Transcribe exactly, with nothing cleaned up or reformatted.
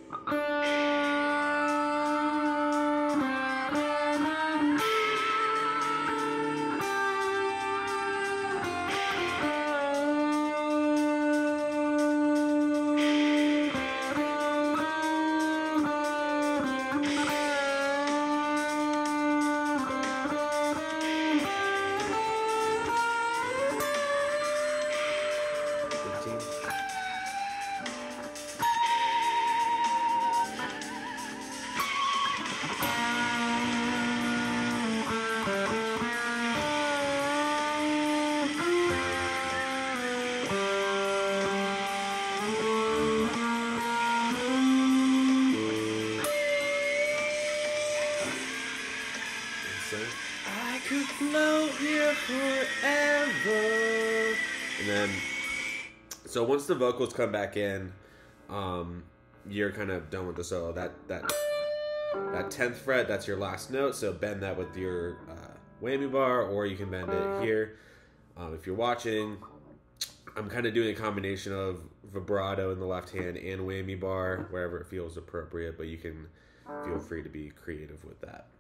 I could float here forever. And then, so once the vocals come back in, um, you're kind of done with the solo. That that that tenth fret, that's your last note. So bend that with your uh, whammy bar, or you can bend it here. Um, if you're watching, I'm kind of doing a combination of vibrato in the left hand and whammy bar, wherever it feels appropriate. But you can feel free to be creative with that.